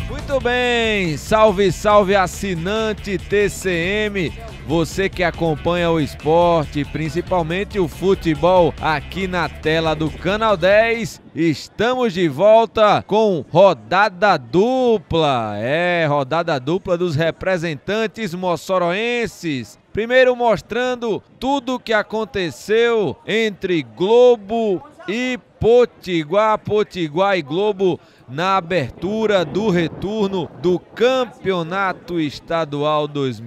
Muito bem, salve, salve assinante TCM, você que acompanha o esporte, principalmente o futebol aqui na tela do Canal 10. Estamos de volta com rodada dupla, rodada dupla dos representantes moçoroenses. Primeiro mostrando tudo o que aconteceu entre Globo e Potiguar e Globo na abertura do retorno do Campeonato Estadual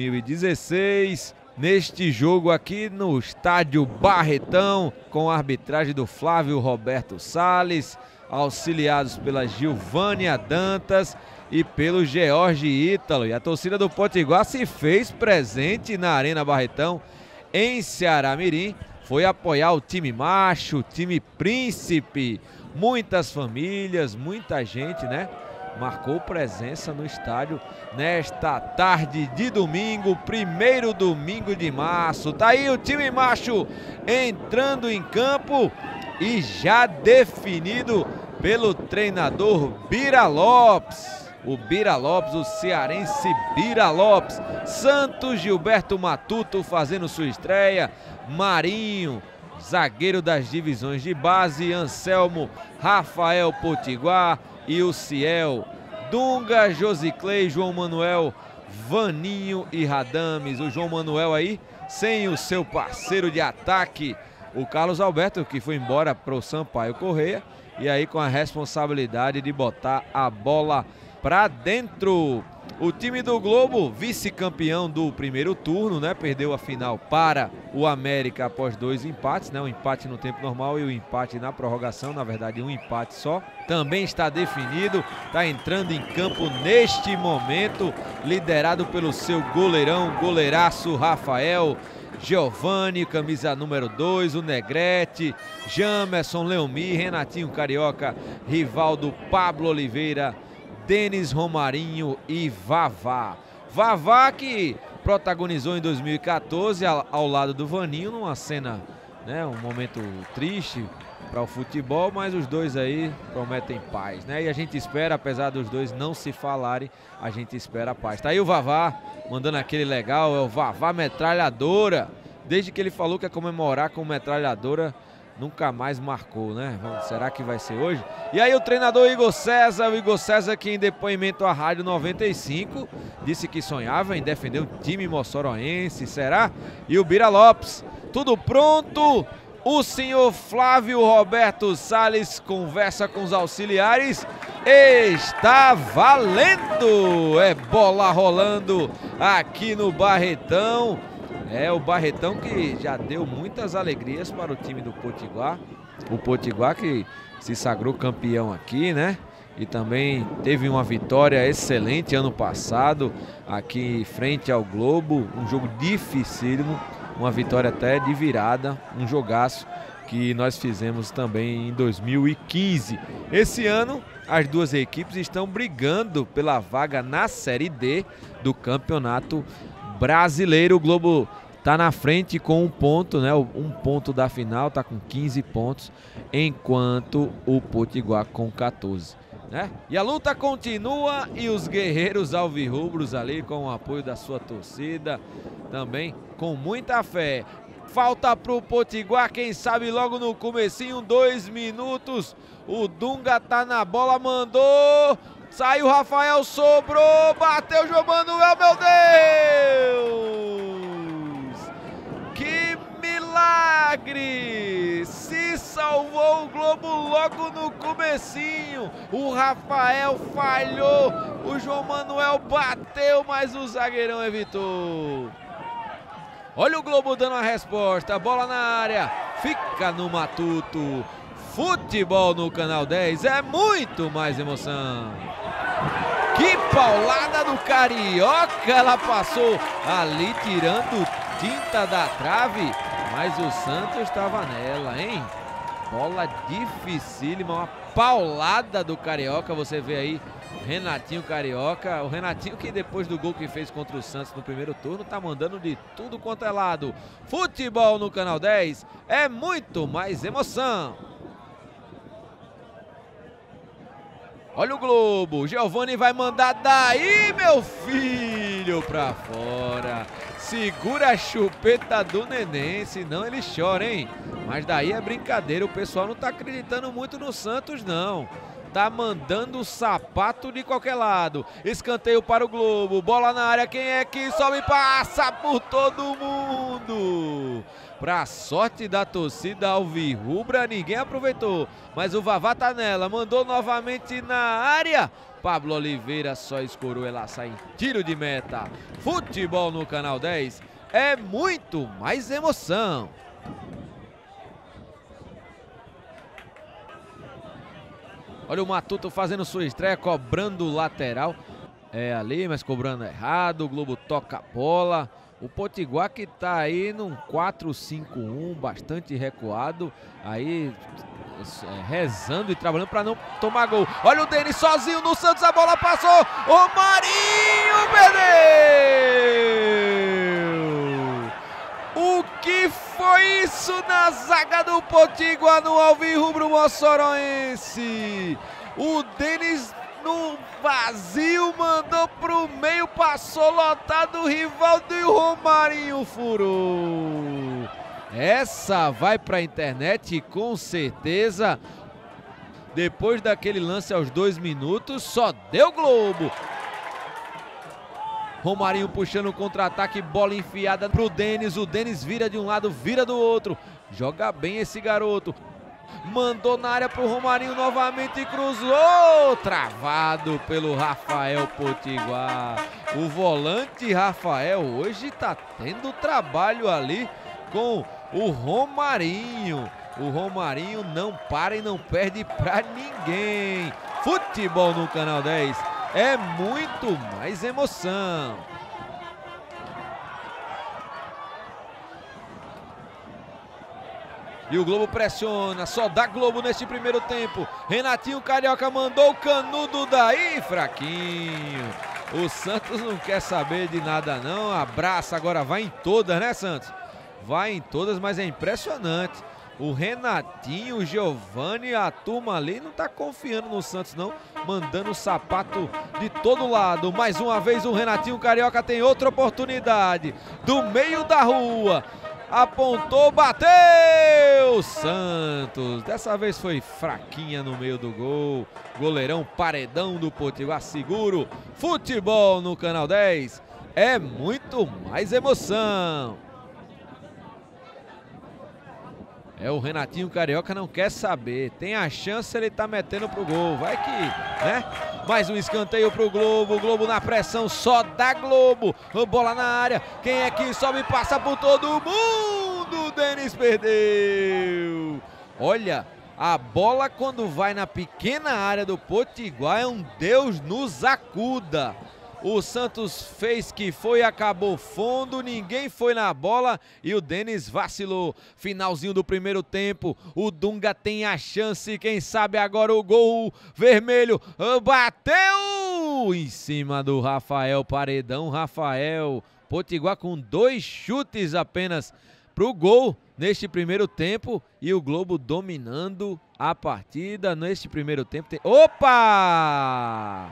2016. Neste jogo aqui no estádio Barretão, com a arbitragem do Flávio Roberto Salles, auxiliados pela Gilvânia Dantas e pelo George Ítalo. E a torcida do Potiguar se fez presente na Arena Barretão, em Ceará Mirim. Foi apoiar o time macho, o time príncipe. Muitas famílias, muita gente, né? Marcou presença no estádio nesta tarde de domingo, primeiro domingo de março. Tá aí o time macho entrando em campo e já definido pelo treinador Bira Lopes. O Bira Lopes, o cearense Bira Lopes. Santos Gilberto Matuto fazendo sua estreia. Marinho, zagueiro das divisões de base. Anselmo, Rafael Potiguar e o Ciel. Dunga, Josiclei, João Manuel, Vaninho e Radames. O João Manuel aí sem o seu parceiro de ataque, o Carlos Alberto, que foi embora para o Sampaio Correia. E aí com a responsabilidade de botar a bola para dentro. O time do Globo, vice-campeão do primeiro turno, né? Perdeu a final para o América após 2 empates, né? Um empate no tempo normal e um empate na prorrogação, na verdade um empate só. Também está definido, está entrando em campo neste momento, liderado pelo seu goleirão, goleiraço Rafael, Giovanni, camisa número 2, o Negrete, Jamerson, Leomir, Renatinho Carioca, Rivaldo, Pablo Oliveira, Denis Romarinho e Vavá. Vavá que protagonizou em 2014 ao lado do Vaninho numa cena, né, um momento triste para o futebol, mas os dois aí prometem paz, né? E a gente espera, apesar dos dois não se falarem, a gente espera a paz. Tá aí o Vavá mandando aquele legal, é o Vavá metralhadora. Desde que ele falou que ia comemorar com metralhadora, nunca mais marcou, né? Será que vai ser hoje? E aí o treinador Igor César que em depoimento à Rádio 95 disse que sonhava em defender o time moçoroense, será? E o Bira Lopes, tudo pronto? O senhor Flávio Roberto Salles conversa com os auxiliares. Está valendo! É bola rolando aqui no Barretão. É o Barretão que já deu muitas alegrias para o time do Potiguar. O Potiguar que se sagrou campeão aqui, né? E também teve uma vitória excelente ano passado aqui frente ao Globo. Um jogo dificílimo, uma vitória até de virada, um jogaço que nós fizemos também em 2015. Esse ano as duas equipes estão brigando pela vaga na Série D do Campeonato Brasileiro. O Globo está na frente com 1 ponto, né? 1 ponto da final, está com 15 pontos, enquanto o Potiguar com 14. Né? E a luta continua e os guerreiros alvirrubros ali com o apoio da sua torcida, também com muita fé. Falta para o Potiguar, quem sabe logo no comecinho, 2 minutos, o Dunga tá na bola, mandou, saiu Rafael, sobrou, bateu João Manuel, meu Deus! Que milagre! Se salvou o Globo logo no comecinho, o Rafael falhou, o João Manuel bateu, mas o zagueirão evitou. Olha o Globo dando a resposta, bola na área, fica no Matuto. Futebol no Canal 10 é muito mais emoção. Que paulada do Carioca, ela passou ali tirando tinta da trave, mas o Santos estava nela, hein? Bola dificílima, uma paulada do Carioca, você vê aí Renatinho Carioca, o Renatinho que depois do gol que fez contra o Santos no primeiro turno tá mandando de tudo quanto é lado. Futebol no Canal 10 é muito mais emoção. Olha o Globo, Giovani vai mandar daí, meu filho, pra fora. Segura a chupeta do neném, senão ele chora, hein? Mas daí é brincadeira, o pessoal não tá acreditando muito no Santos, não. Tá mandando o sapato de qualquer lado. Escanteio para o Globo, bola na área, quem é que sobe e passa por todo mundo? Pra sorte da torcida alvirrubra, ninguém aproveitou. Mas o Vavá tá nela, mandou novamente na área. Pablo Oliveira só escorou, ela sai em tiro de meta. Futebol no Canal 10 é muito mais emoção. Olha o Matuto fazendo sua estreia, cobrando o lateral. É ali, mas cobrando errado. O Globo toca a bola. O Potiguar que tá aí num 4-5-1, bastante recuado. Aí rezando e trabalhando para não tomar gol. Olha o Denis sozinho no Santos, a bola passou. O Marinho perdeu. O que foi isso na zaga do Potiguar no alvirrubro moçoroense? O Denis no vazio mandou pro meio, passou lotado o Rivaldo e o Romarinho furou. Essa vai pra internet com certeza. Depois daquele lance aos 2 minutos, só deu Globo. Romarinho puxando o contra-ataque, bola enfiada pro Denis. O Denis vira de um lado, vira do outro. Joga bem esse garoto. Mandou na área pro Romarinho novamente e cruzou. Travado pelo Rafael Potiguar. O volante Rafael hoje tá tendo trabalho ali com o Romarinho. O Romarinho não para e não perde pra ninguém. Futebol no Canal 10 é muito mais emoção. E o Globo pressiona, só dá Globo neste primeiro tempo. Renatinho Carioca mandou o canudo daí, fraquinho. O Santos não quer saber de nada não, abraça, agora vai em todas, né, Santos? Vai em todas, mas é impressionante. O Renatinho, o Giovani, a turma ali não tá confiando no Santos não, mandando o sapato de todo lado. Mais uma vez o Renatinho Carioca tem outra oportunidade, do meio da rua. Apontou, bateu! Santos, dessa vez foi fraquinha no meio do gol. Goleirão paredão do Potiguar seguro. Futebol no Canal 10 é muito mais emoção. É, o Renatinho Carioca não quer saber. Tem a chance, ele tá metendo pro gol. Vai que, né? Mais um escanteio pro Globo. O Globo na pressão, só dá Globo. Bola na área. Quem é que sobe e passa por todo mundo? O Denis perdeu. Olha, a bola quando vai na pequena área do Potiguar é um Deus nos acuda. O Santos fez que foi, acabou fundo, ninguém foi na bola e o Denis vacilou. Finalzinho do primeiro tempo, o Dunga tem a chance, quem sabe agora o gol vermelho, bateu em cima do Rafael, paredão Rafael. Potiguar com 2 chutes apenas pro gol neste primeiro tempo e o Globo dominando a partida neste primeiro tempo. Opa!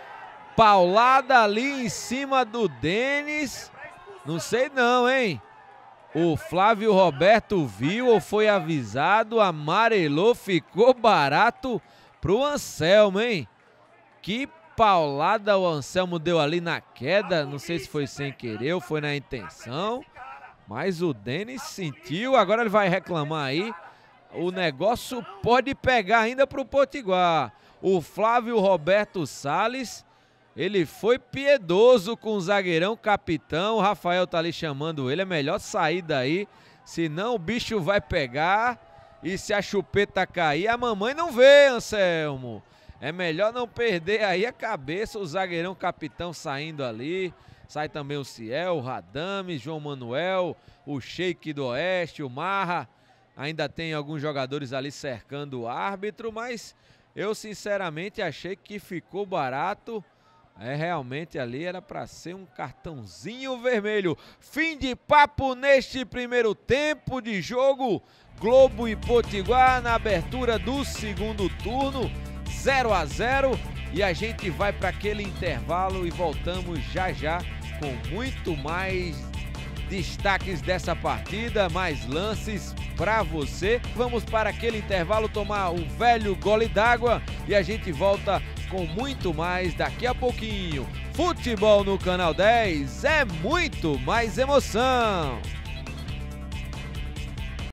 Paulada ali em cima do Denis. Não sei não, hein? O Flávio Roberto viu ou foi avisado, amarelou, ficou barato pro Anselmo, hein? Que paulada o Anselmo deu ali na queda. Não sei se foi sem querer ou foi na intenção. Mas o Denis sentiu, agora ele vai reclamar aí. O negócio pode pegar ainda pro Potiguar. O Flávio Roberto Salles... ele foi piedoso com o zagueirão capitão. O Rafael tá ali chamando ele. É melhor sair daí, senão o bicho vai pegar. E se a chupeta cair, a mamãe não vê, Anselmo. É melhor não perder aí a cabeça. O zagueirão capitão saindo ali. Sai também o Ciel, o Radame, João Manuel, o Sheik do Oeste, o Marra. Ainda tem alguns jogadores ali cercando o árbitro, mas eu sinceramente achei que ficou barato. Realmente ali era para ser um cartãozinho vermelho. Fim de papo neste primeiro tempo de jogo. Globo e Potiguar na abertura do segundo turno. 0 a 0. e a gente vai para aquele intervalo e voltamos já já com muito mais destaques dessa partida, mais lances para você. Vamos para aquele intervalo tomar o velho gole d'água e a gente volta com muito mais daqui a pouquinho. Futebol no Canal 10 é muito mais emoção!